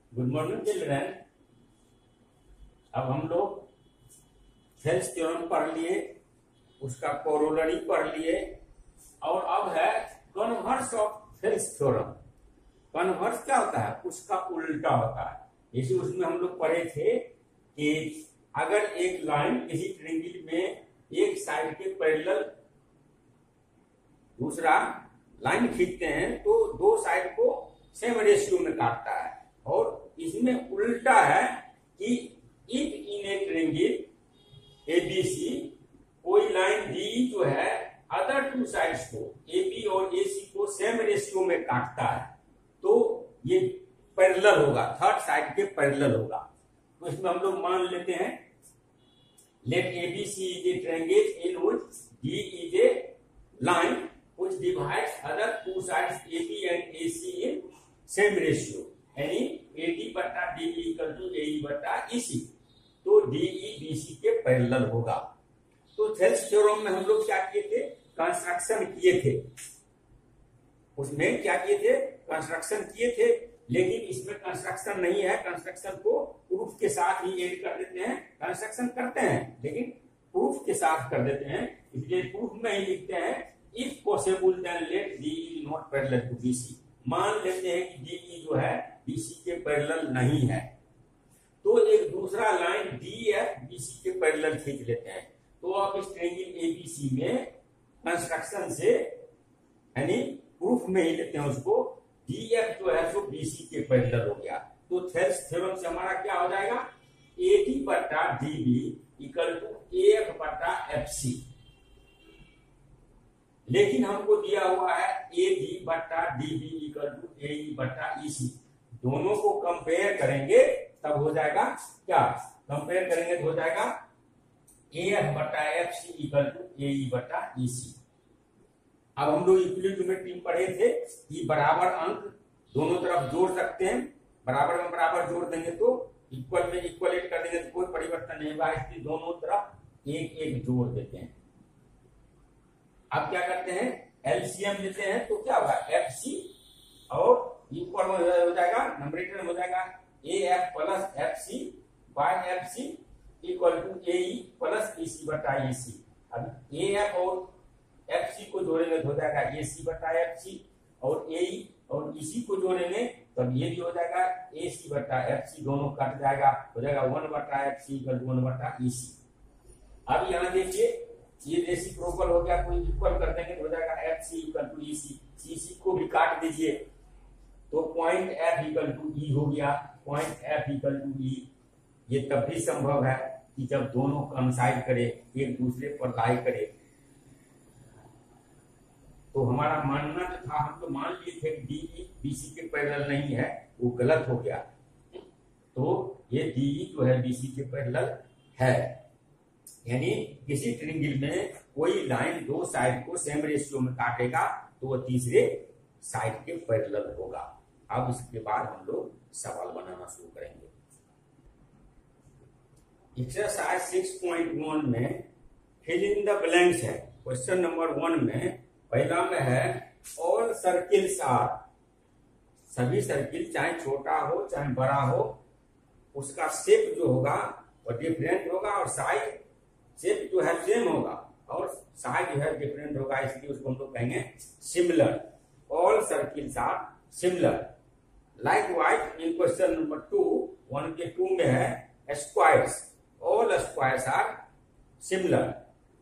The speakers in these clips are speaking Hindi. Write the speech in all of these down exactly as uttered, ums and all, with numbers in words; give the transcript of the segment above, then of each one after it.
Good morning children. अब हम लोग थेल्स थ्योरम पढ़ लिए, उसका कोरोलरी पढ़ लिए और अब है converse of Thales theorem. Converse क्या होता है? उसका उल्टा होता है। जैसे उसमें हम लोग पढ़े थे कि अगर एक लाइन किसी ट्रायंगल में एक साइड के पैरेलल दूसरा लाइन खींचते हैं तो दो साइड को सेम रेशियो में काटता है, और इसमें उल्टा है कि if in a triangle ABC कोई लाइन डी जो है अदर टू साइड्स को एबी और एसी को सेम रेशियो में काटता है तो ये पैरेलल होगा, थर्ड साइड के पैरेलल होगा। तो इसमें हम लोग मान लेते हैं let ABC is a triangle in which D is a line which divides other two sides A B and A C in same ratio, यानी A D बटा D B equal to A E बटा E C, तो D E B C के पैरेलल होगा। तो थेल्स थ्योरम में हम लोग क्या किए थे? कंस्ट्रक्शन किए थे। उसमें क्या किए थे? कंस्ट्रक्शन किए थे, लेकिन इसमें कंस्ट्रक्शन नहीं है। कंस्ट्रक्शन को प्रूफ के साथ ही ऐड कर देते हैं। कंस्ट्रक्शन करते हैं लेकिन प्रूफ के साथ कर देते हैं, इसलिए प्रूफ में ही लिखते हैं If possible then let D E not parallel to B C। मान लेते हैं कि D E जो है B C के पैरेलल नहीं है, तो एक दूसरा line D F B C के पैरेलल खींच लेते हैं। तो अब इस ट्रायंगल A B C में कंस्ट्रक्शन से यानी प्रूफ में ही लेते हैं उसको, D F जो है सो B C के पैरेलल हो गया। तो थेल्स थ्योरम से हमारा क्या हो जाएगा? A D बटा D B equal to A F बटा F C। लेकिन हमको दिया हुआ है ए डी बटा D B equal to A E बटा ई सी। दोनों को कंपेयर करेंगे तब हो जाएगा क्या? कंपेयर करेंगे तो हो जाएगा ए एफ बटा F C equal to A E बटा ई सी। अब हम लोग इक्विलिब्रियम पढ़े थे कि बराबर अंक दोनों तरफ जोड़ सकते हैं। बराबर में बराबर जोड़ देंगे तो इक्वल में इक्वलेट कर देंगे तो कोई परिवर्तन नहीं होगा, इसलिए दोनों तरफ एक एक जोड़ देते हैं। अब क्या करते हैं? एलसीएम लेते हैं तो क्या होगा? एफ सी और इक्वल में हो जाएगा, नंबरेटर में हो जाएगा A F plus F C by F C equal to A E plus E C बटा ई सी। अब ए एफ और एफ सी को जोड़ेंगे तो हो जाएगा ए सी बटा एफ सी, और ए ई और ई सी को जोड़ेंगे तब ये भी हो जाएगा ए सी बटा एफ सी। दोनों कट जाएगा, हो जाएगा वन बटा F C equal to one बटा ई सी। अब यहाँ देखिए ये रेसिप्रोकल हो गया, कोई इक्वल कर देंगे तो हो जाएगा F C equal to E C. C C को भी काट दीजिए तो point F equal to E हो गया, point F equal to E. ये तब भी संभव है कि जब दोनों कंसाइड करे, एक दूसरे पर लाई करे। तो हमारा मानना जो था, हम तो मान लिए थे कि डी बी सी के पैरेलल नहीं है, वो गलत हो गया। तो ये डी जो है बी सी के पैरेलल है, यानी किसी ट्रायंगल में कोई लाइन दो साइड को सेम रेशियो में काटेगा तो वो तीसरे साइड के पैरेलल होगा। अब इसके बाद हम लोग सवाल बनाना शुरू करेंगे। एक्सरसाइज सिक्स पॉइंट वन में फिल इन द ब्लैंक्स है। क्वेश्चन नंबर वन में पहला में है ऑल सर्किल्स आर, सभी सर्किल चाहे छोटा हो चाहे बड़ा हो उसका शेप जो होगा वो डिफरेंट होगा और साइज शेप जो है सेम होगा और साइज जो है डिफरेंट होगा, इसलिए उसको हम लोग कहेंगे similar. All circles are similar. Likewise in question number two, one के टू में है squares, all squares are similar.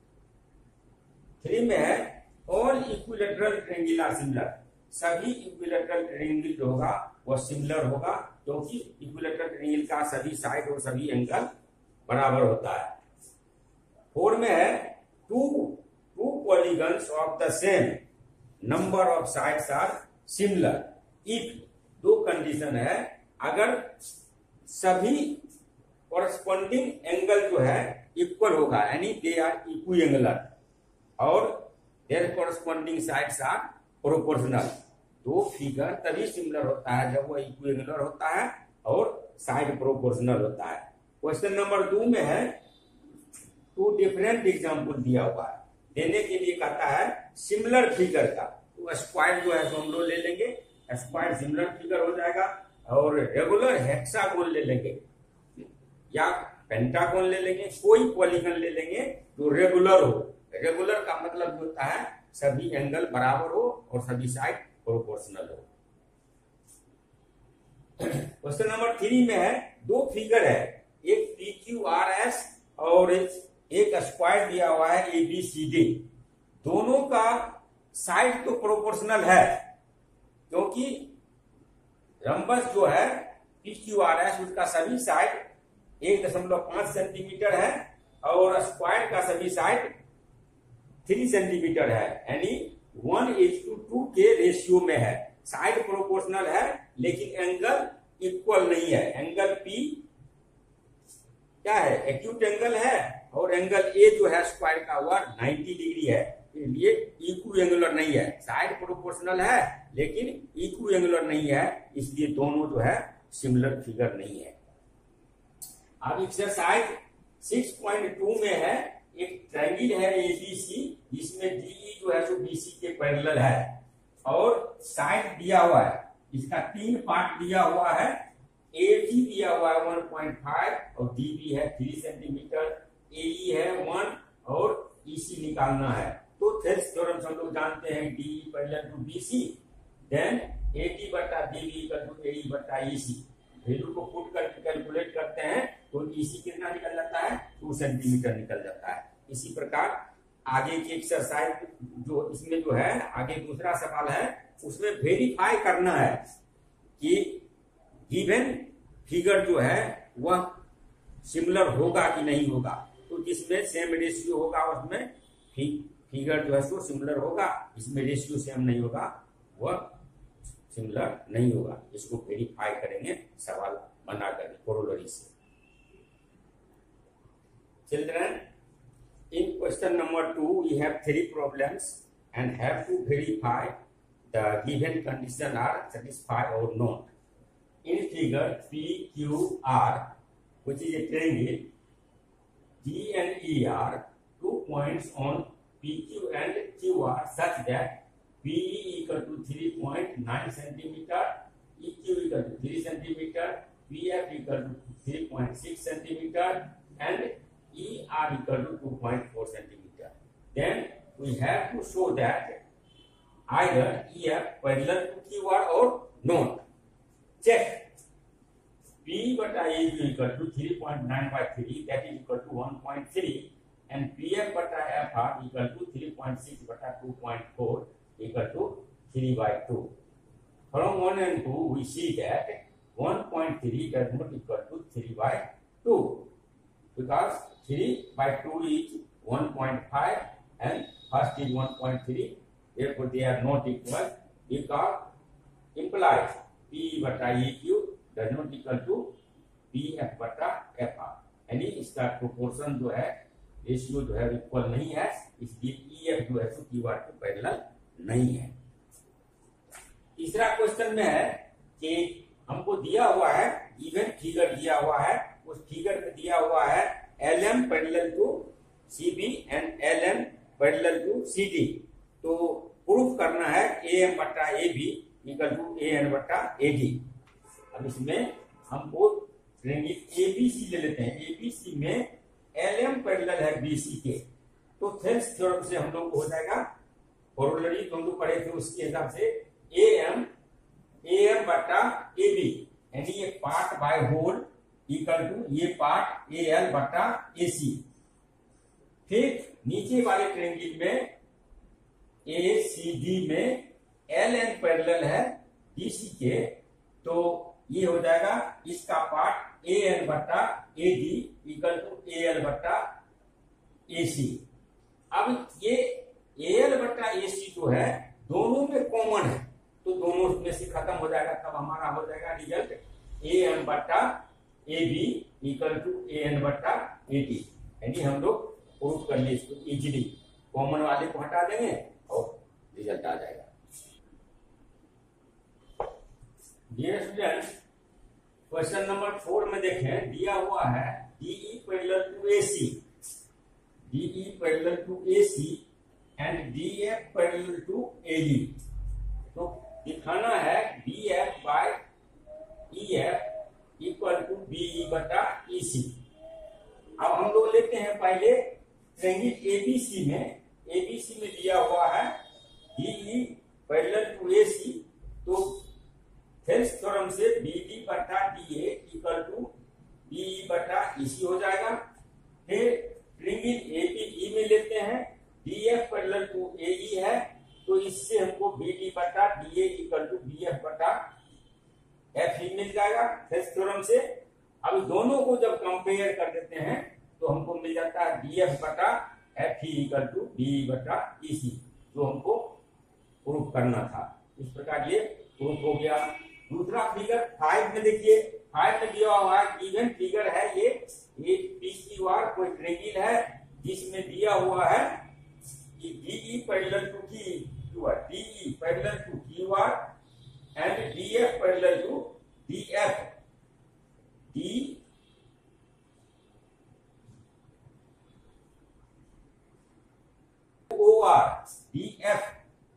Three में है all equilateral triangle are similar, सभी इक्विलैटरल ट्रायंगल जो होगा वो सिमिलर होगा क्योंकि इक्विलैटरल ट्रायंगल का सभी साइड और सभी एंगल बराबर होता है। फोर में है two two polygons of the same number of sides are similar if, दो कंडीशन है, अगर सभी कॉरस्पॉन्डिंग एंगल जो है इक्वल होगा यानी दे आर इक्विएंगुलर और their corresponding sides are proportional, तो फिगर तभी सिमिलर होता है जब वो इक्विएंगुलर होता है और साइड प्रोपोर्शनल होता है। क्वेश्चन नंबर टू में है टू डिफरेंट एग्जाम्पल दिया हुआ है, देने के लिए कहता है सिमिलर फिगर का, तो स्क्वायर जो है तो हम लोग ले लेंगे, स्क्वायर सिमिलर फिगर हो जाएगा और रेगुलर हेक्सागोन ले लेंगे या पेंटागोन ले लेंगे, कोई पॉलीगन ले लेंगे जो रेगुलर हो। रेगुलर का मतलब होता है सभी एंगल बराबर हो और सभी साइड प्रोपोर्शनल हो। क्वेश्चन नंबर थ्री में है दो फिगर है, एक पी क्यू आर एस और एक स्क्वायर दिया हुआ है ए बी सी डी। दोनों का साइड तो प्रोपोर्शनल है क्योंकि रंबस जो है पी क्यू आर एस उसका सभी साइड एक दशमलव पांच सेंटीमीटर है और स्क्वायर का सभी साइड थ्री सेंटीमीटर है, यानी वन इज टू टू के रेशियो में है। साइड प्रोपोर्शनल है लेकिन एंगल इक्वल नहीं है। एंगल पी क्या है, एक्यूट एंगल है और एंगल ए जो है स्क्वायर का हुआ नब्बे डिग्री है, इसलिए इक्वी एंगुलर नहीं है। साइड प्रोपोर्शनल है लेकिन इक्वी एंगुलर नहीं है, इसलिए दोनों जो है सिमिलर फिगर नहीं है। अब एक्सरसाइज सिक्स पॉइंट टू में है, एक ट्रायंगल है एबीसी जिसमें डीई जो है सो बीसी के पैरेलल है और साइड दिया हुआ है, इसका तीन पार्ट दिया हुआ है। एबी दिया हुआ है वन पॉइंट फाइव और डीबी है थ्री सेंटीमीटर, एई है वन और ईसी निकालना है। तो थेल्स थ्योरम से हम लोग जानते हैं DE parallel to BC, then AD बटा डीबी इक्वल टू एई बटा ईसी। वैल्यू को पुट करके कैलकुलेट करते हैं तो ईसी कितना निकल जाता है, टू सेंटीमीटर निकल जाता है। इसी प्रकार आगे की एक्सरसाइज जो इसमें जो है आगे दूसरा सवाल है, उसमें वेरीफाई करना है कि गिवन फिगर जो है वह सिमिलर होगा कि नहीं होगा। तो जिसमें सेम रेशियो होगा उसमें फिगर जो है सो सिमिलर होगा, इसमें रेशियो सेम नहीं होगा वह सिमिलर नहीं होगा। इसको वेरीफाई करेंगे सवाल बना कर कोरोलरी से। Children, in question number two we have three problems and have to verify the given condition are satisfied or not. In figure P Q R, which is a triangle, D and E are two points on P Q and Q R such that P E equal to three point nine centimeter, E Q equal to three centimeter, P F equal to three point six centimeter and E R equal to two point four centimeter. Then we have to show that either E F parallel to Q R or not. Check. P bata A B equal to three point nine by three, that is equal to one point three, and P F bata F R equal to three point six bata two point four equal to three by two. From one and two we see that one point three does not equal to three by two because three by two is one point five and first is one point three, therefore they are not equal because implies P bata E Q does not equal to P F bata F R, यानी इसका प्रोपोर्शन जो है रेशियो जो है इक्वल नहीं है, इसलिए E F जो है सो Q R के पैरेलल नहीं है। तीसरा क्वेश्चन में है कि हमको दिया हुआ है इवन फिगर दिया हुआ है, उस फिगर में दिया हुआ है L M parallel to C B and L N parallel to C D। तो प्रूफ करना है A M बट्टा A B equal to A N बट्टा A D। अब इसमें हमको ट्रायंगल A B C ले लेते हैं। A B C में L M पैरेलल है B C के, तो थेल्स थ्योरम से हम लोग को हो जाएगा कोरोलरी जो हम लोग पढ़े थे उसके हिसाब से A M A M बट्टा A B, यानी ये part by whole equal to ये पार्ट ए एल बटा ए सी। फिर नीचे वाले ट्रायंगल में ए सी डी में एल एन पैरेलल है डी सी के, तो ये हो जाएगा इसका पार्ट ए एन बटा A D equal to A L बटा ए सी। अब ये ए एल बटा ए सी जो है दोनों में कॉमन है, तो दोनों में से खत्म हो जाएगा, तब हमारा हो जाएगा रिजल्ट ए एन बटा A B equal to A N बट्टा ए टी। यानी हम लोग प्रूफ कर लिए इसको इजीली, कॉमन वाले को हटा देंगे और रिजल्ट आ जाएगा। Dear students, question number four में देखें, दिया हुआ है DE parallel to AC, DE parallel to AC and DF parallel to AE. तो दिखाना है डीएफ बाय ई ईसी। अब हम लोग लेते हैं पहले ट्रायंगल एबीसी में, एबीसी में दिया हुआ है डीई पैरेलल टू एसी, तो थेल्स थ्योरम से बीडी बटा डीए इक्वल टू डीई बटा ईसी हो जाएगा। फिर ट्रायंगल एबीई में लेते हैं डीएफ पैरेलल टू एई है, तो इससे हमको बीडी बटा डीए इक्वल टू बीएफ बटा एफ ही मिल जाएगा थेल्स थ्योरम से। अब दोनों को जब कंपेयर कर देते हैं तो हमको मिल जाता है डीएफ बटा एफ ही इक्वल टू डी बटा ईसी, जो हमको प्रूफ करना था। इस प्रकार ये प्रूफ हो गया। दूसरा फिगर फाइव में देखिए, फाइव में दिया हुआ गिवन फिगर है ये, एक पीक्यूआर कोई ट्रायंगल है जिसमें दिया हुआ है कि DE parallel to QR, DE parallel to QR and DF parallel to DF, D O R DF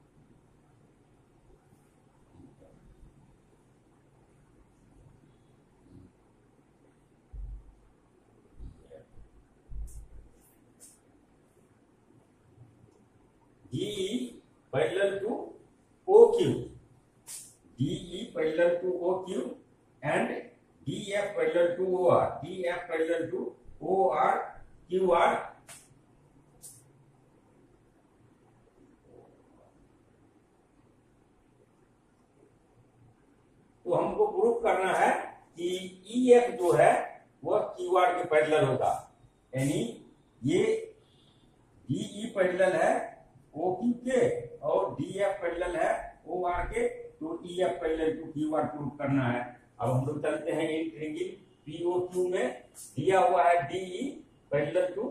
DE parallel to O Q, DE parallel to O Q and DF parallel to O R, DF parallel to O R Q R. तो हमको प्रूफ करना है कि ईएफ जो है वह क्यूआर के पैरेलल होगा, यानी ये डीई पैरेलल है ओ क्यू के और डीएफ पैरेलल है ओ आर के, तो EF parallel to QR proof करना है। अब हम लोग चलते हैं इन ट्रायंगल पीओक्यू में, दिया हुआ है DE parallel to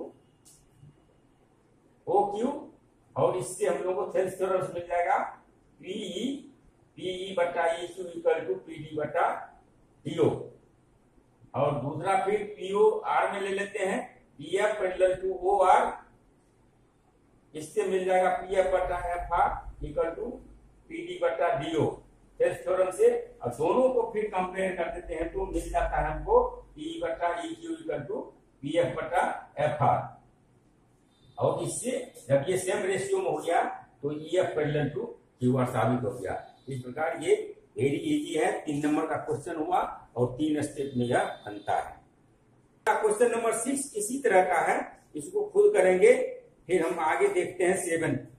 O Q और इससे हम लोग को थेल्स थ्योरम मिल जाएगा पीई पीई बटा E Q equal to PD बटा डीओ। और दूसरा फिर पीओ आर में ले लेते हैं, PF parallel to O R, इससे मिल जाएगा पीएफ बटा F R equal to PD बटा डीओ थेल्स थ्योरम से। अब दोनों को फिर कंपेयर कर देते हैं तो मिल जाता है हमको पी बटा E Q equal to PF बटा एफ आर, और इससे जब ये सेम रेशियो में हो गया तो ईएफ पैरेलल टू क्यूआर साबित हो गया। इस प्रकार ये वेरी इजी है, तीन नंबर का क्वेश्चन हुआ और तीन स्टेप में यह बनता है। क्वेश्चन नंबर सिक्स इसी तरह का है, इसको खुद करेंगे, फिर हम आगे देखते हैं सेवन।